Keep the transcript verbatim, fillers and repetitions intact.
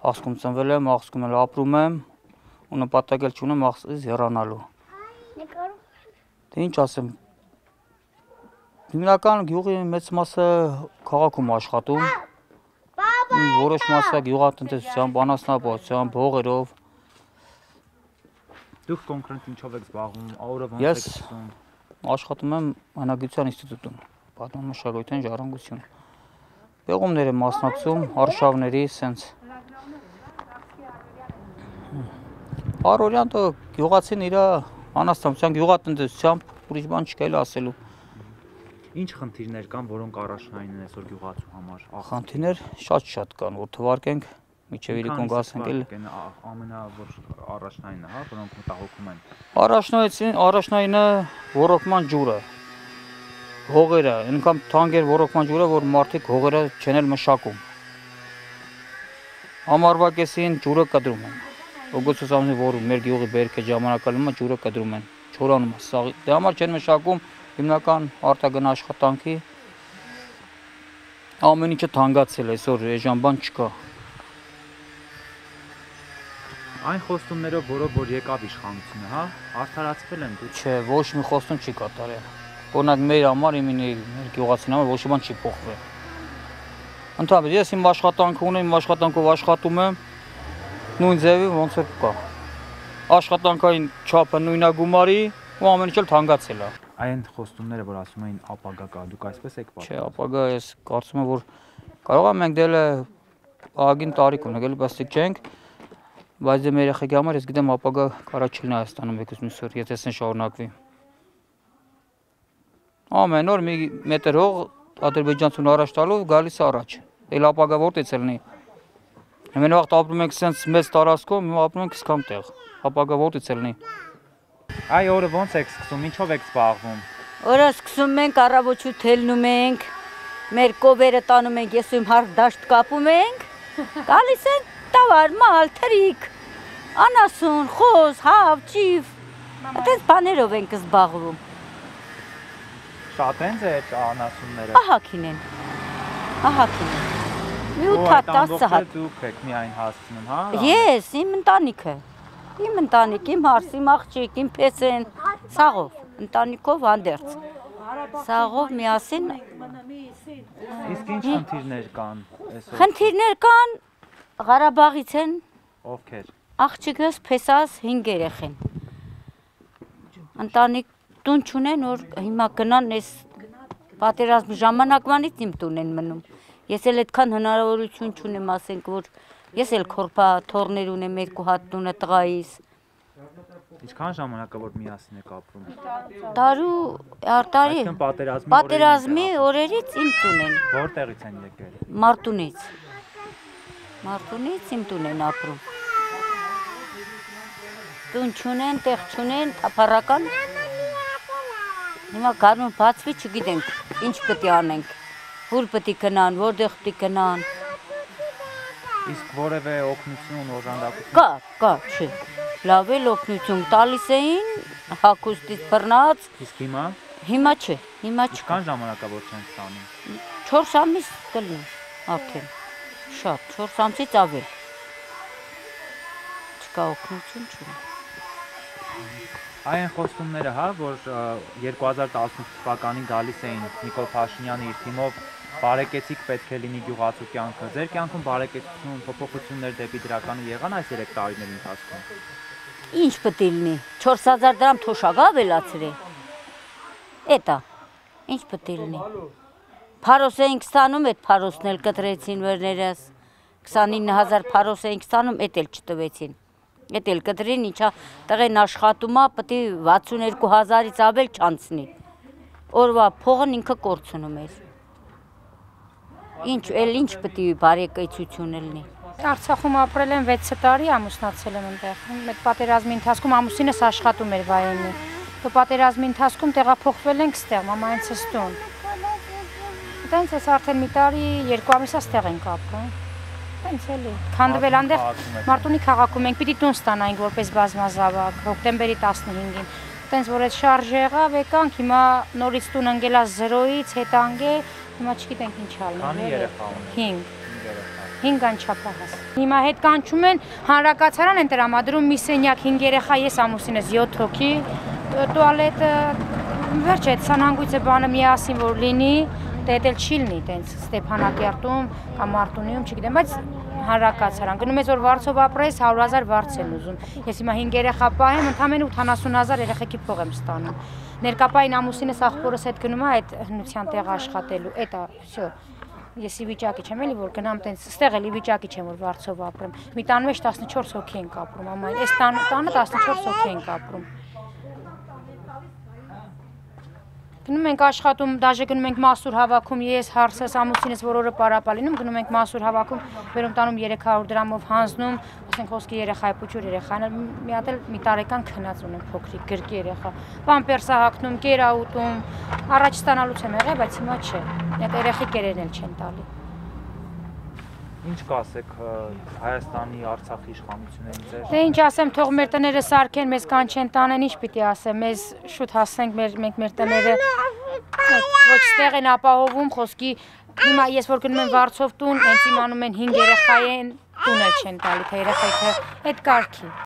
Աղսկում ծնվել եմ, աղսկում էլ ապրում եմ ու նպատակ էլ չունեմ աղսկից հեռանալու։ Դե ինչ ասեմ։ Հիմնական գյուղի մեծ մասը քաղաքում աշխատում։ Որոշ մասը գյուղատնտեսությամբ, անասնապահությամբ, հողերով։ Դուք կոնկրետ ինչով եք զբաղվում, օրը ոնց Ես եք սկսում։ աշխատում եմ Հանրագիտության ինստիտուտում, պատմամշակութային ժառանգություն։ Պեղումներ եմ մասնակցում, արշավների, սենց։ Առօրյանը գյուղացին իր անասնապահությամբ, գյուղատնտեսությամբ ուրիշ բան չկա էլ ասելու։ Ինչ խնդիրներ կան, որոնք առաջնային են այսօր գյուղացու համար։ Խնդիրներ շատ-շատ կան, որ թվարկենք, միջև իրիկուն գասենք էլ։ Ամենավոր առաջնայինը, հա, որոնք մտահոգում են։ Առաջնային, առաջնայինը ոռոգման ջուրը։ Հողերը, այնքան թանկ էր ոռոգման ջուրը, որ մարդիկ հողերը չեն էլ մշակում։ Ամառվա կեսին ջուրը կտրում են։ Օգոստոս ամսին, որ մեր գյուղի բերքը ժամանակալում է, ջուրը կտրում են, չորանում է, սաղի։ Դե համար չեն մշակում հիմնական արտագն աշխատանքի ամեն ինչը թանկացել է, այսօր էժան բան չկա։ Այն խոստումներով, որով որ եկավ իշխանությունը, հա, արդարացվել են դուք։ Չէ, ոչ մի խոստում չի կատարել։ Օրինակ մեր համար, իմ մեր գյուղացին համար ոչ մի բան չի փոխվել։ Ընդհանրապես ես իմ աշխատանքը ունեմ, իմ աշխատանքով աշխատում եմ, նույն ձևի ոնց որ կա։ Աշխատանքային չափը նույնագումարի ու ամեն ինչ էլ թանկացել է։ Այն խոստումները, որ ասում էին ապագա կա, դուք այսպես եք պատկերացնում։ Չէ, ապագա ես կարծում եմ, որ կարող եմ մենք դել ագին տարիք ունենք, էլի բացիկ չենք, բայց դե մեր երեխեքի համար ես գիտեմ ապագա կարա չլինի Հայաստանում եկուս միսօր, եթե ասեն շարունակվի։ Ամեն օր մի մետր հող ադրբեջանցուն առաջ տալով գալիս առաջ։ Էլ ապագա որտեղից է լինի։ Ամեն վաղ ապրում ենք սենց մեծ տարածքում, հիմա ապրում ենք սկամ տեղ։ Ապագա որտեղից է լինի։ Այ օրը ոնց եք սկսում, ինչով եք զբաղվում։ Օրը սկսում ենք, առավոտ թելնում ենք, մեր կովերը տանում ենք, ես իմ հարթ դաշտ կապում ենք, գալիս են տավար, մալ, թրիկ, անասուն, խոզ, հավ, ճիվ, այդպես բաներով ենք զբաղվում։ Շատ են ձեր անասունները։ Ահակին են, ահակին են, մի ութ տասը հատ։ Դուք եք միայն հասցնում, հա։ Ես, իմ ընտանիքը, իմ ընտանիք, իմ հարս, իմ աղջիկ, իմ փեսեն, սաղով, ընտանիքով հանդերձ, սաղով միասին։ Իսկ ինչ խնդիրներ կան այսօր։ Խնդիրներ կան, Ղարաբաղից են, Ովքեր։ աղջիկս, փեսաս, հինգ երեխեն։ Ընտանիք տուն չունեն, որ հիմա գնան այս պատերազմ ժամանակվանից իմ տուն են մնում։ Ես էլ այդքան հնարավորություն չունեմ, ասենք, որ ես էլ քորփա թորներ ունեմ երկու հատ տունը տղայիս։ Ինչքան ժամանակա որ միասին եք ապրում։ Տարու արտարի պատերազմի օրերից իմ տուն են։ Որտեղից են եկել։ Մարտունից։ Մարտունից իմ տուն են ապրում։ Տուն չունեն, տեղ չունեն, թափառական։ Հիմա գարուն բացվի չգիտենք, ինչ պետք է անենք։ Ուր պետք է գնան, որտեղ պետք է գնան։ Իսկ որևէ օգնություն, օժանդակություն։ Կա, կա, չէ։ Լավ էլ օգնություն տալիս էին, հագուստից բռնած։ Իսկ հիմա։ Հիմա չէ, հիմա չկա։ Ինչքան ժամանակա որ չեն ստանում։ չորս ամիս կլինի արդեն։ Շատ, չորս ամսից ավել։ Չկա օգնություն չունի։ Այն խոստումները, հա, որ երկու հազար տասնութ թվականին գալիս էին Նիկոլ Փաշինյանը իր թիմով բարեկեցիկ պետք է լինի գյուղացու կյանքը։ Ձեր կյանքում բարեկեցություն, փոփոխություններ դեպի դրականը եղան այս երեք տարիների ընթացքում։ Ինչ պետք է լինի։ չորս հազար դրամ թոշակա ավելացրի։ Էտա։ Ինչ պետք է լինի։ Փարոս էինք ստանում, այդ փարոսն էլ կտրեցին վերներս։ քսանինը հազար փարոս էինք ստանում, էդ էլ չտվեցին։ Էդ էլ կտրին, ինչա տղեն աշխատում է, պետք է վաթսունհերկու հազարից ավել չանցնի։ Օրվա փողն ինքը կորցնում էր։ Ինչ, էլ ինչ պետք է բարեկեցություն լինի։ Արցախում ապրել եմ վեց տարի, ամուսնացել եմ այնտեղ։ Այդ պատերազմի ընթացքում ամուսինս աշխատում էր վայենի։ Դու պատերազմի ընթացքում տեղափոխվել ենք ստեղ, մամայից ստուն։ Այդտենց էս արդեն մի տարի, երկու ամիսա ստեղ ենք ապրում։ Այդտենց էլի։ Քանդվել այնտեղ Մարտունի քաղաքում ենք, պիտի տուն ստանայինք որպես բազմազավակ, հոկտեմբերի տասնհինգին։ Այդտենց որ այդ շարժը եղավ, եկանք, հիմա նորից տուն ընկելա զրոյից, հետ անգե, հիմա չգիտենք ինչ ալնենք։ Քանի երեխա ունեք։ հինգ։ երեխա։ հինգ անչափահաս։ Հիմա հետ կանչում են հանրակացարան են տրամադրում մի սենյակ հինգ երեխա, ես ամուսինս յոթ հոգի, տուալետը վերջ այդ սանհանգույցը բանը միասին որ լինի, դե էլ չի լինի տենց Ստեփանակերտում կամ Մարտունիում, չգիտեմ, բայց հանրակացարան գնում ես որ վարձով ապրես հարյուր հազար վարձ են ուզում։ Ես հիմա հինգ երեխա պահեմ, ընդամենը ութանասուն հազար երեխեքի փող եմ ստանում։ Ներկապային ամուսինս աղբորս հետ գնում է այդ հնության տեղ աշխատելու, էտա, всё։ Ես ի վիճակի չեմ էլի որ գնամ տենց ստեղ էլի վիճակի չեմ որ վարձով ապրեմ։ Մի տան մեջ տասնչորս հոգի ենք ապրում, ամայն այս տան տանը տասնչորս հոգի ենք ապրում։ Գնում ենք աշխատում, դաժե գնում ենք մասուր հավաքում, ես հարսս ամուսինս որ օրը պարապալինում, գնում ենք մասուր հավաքում, վերում տանում երեք հարյուր դրամով հանձնում, ասենք խոսքի երեխա է փուչուր երեխա, մի հատ էլ մի տարեկան քնած ունեմ փոքրիկ գրկի երեխա, պամպերսա հագնում, կերաուտում, առաջ ստանալուց եմ եղել, բայց հիմա չէ, այդ երեխի կերերն էլ չեն տալի։ Ինչ կասեք Հայաստանի, Արցախի իշխանություններին ձեր։ Դե ինչ ասեմ, թող մեր տները սարքեն, մեզ կանչեն տանեն, ինչ պիտի ասեմ, մեզ շուտ հասնենք մեր մենք մեր տները ոչ ստեղ են ապահովում, խոսքի հիմա ես որ գնում եմ վարձով տուն, հենց իմանում են հինգ երեխա են, տուն էլ չեն տալի, թե երեխեքը այդ կարգի։